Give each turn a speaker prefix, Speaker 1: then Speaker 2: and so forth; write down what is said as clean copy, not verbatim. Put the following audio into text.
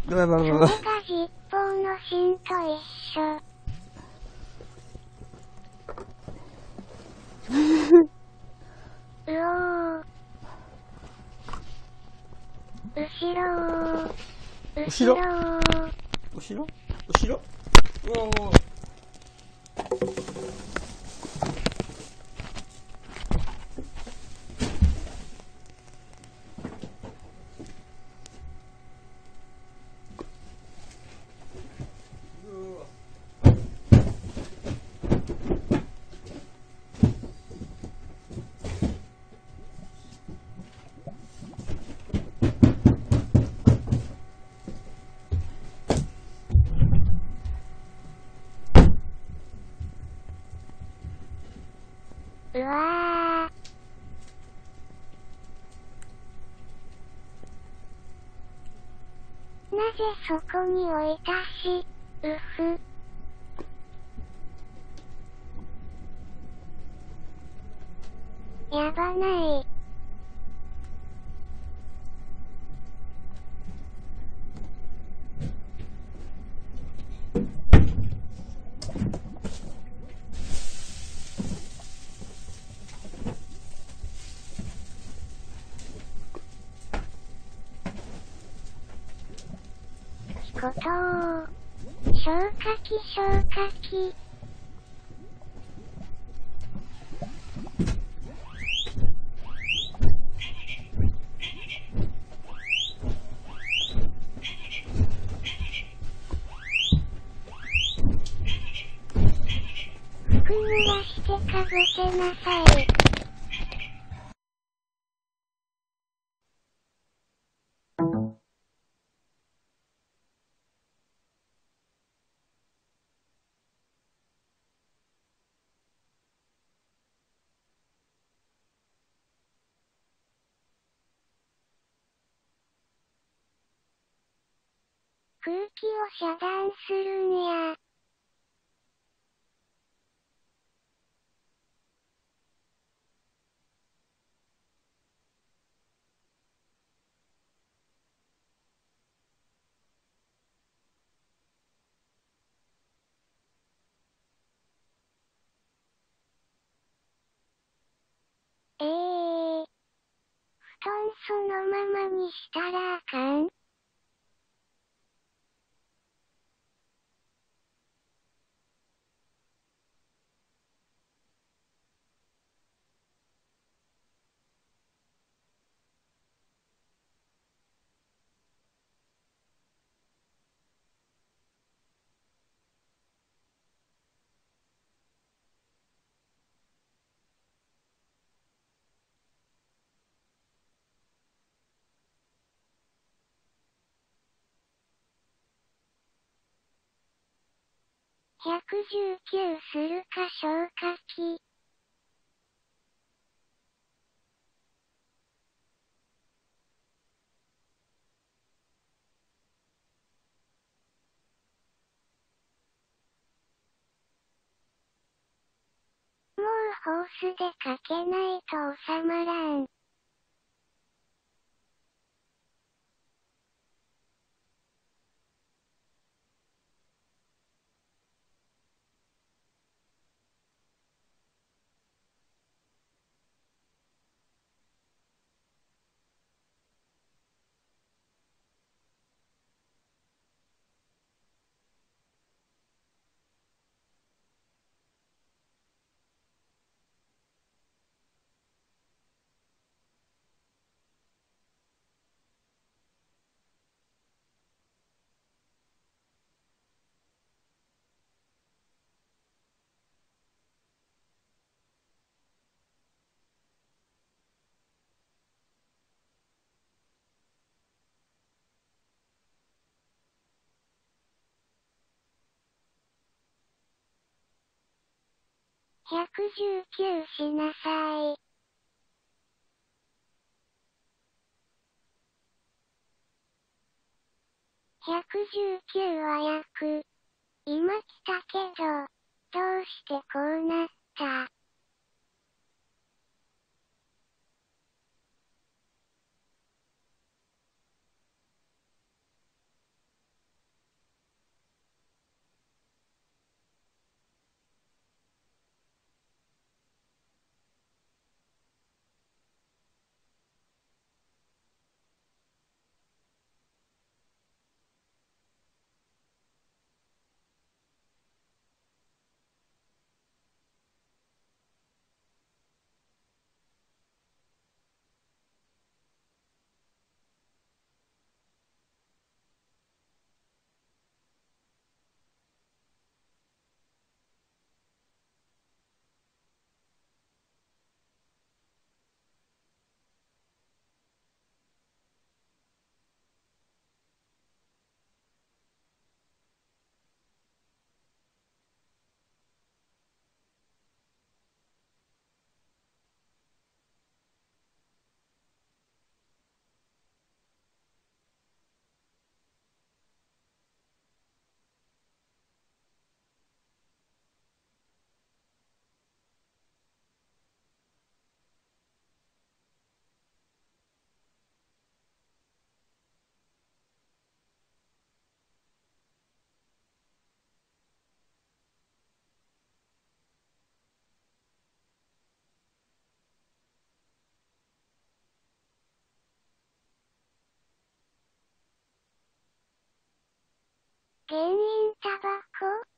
Speaker 1: ブブブブブ。
Speaker 2: それが実法の芯と一緒。うおー。後ろー。後ろー。
Speaker 1: 後ろ後ろうわー。
Speaker 2: うわー。なぜそこに置いたし、うふ。やばない。ことー。消火器消火器。服濡らしてかぶせなさい。空気を遮断するんや。布団そのままにしたらあかん？119するか消火器。もうホースでかけないと収まらん。119しなさい。119は焼く。今来たけど、どうしてこうなった？ 芸人タバコ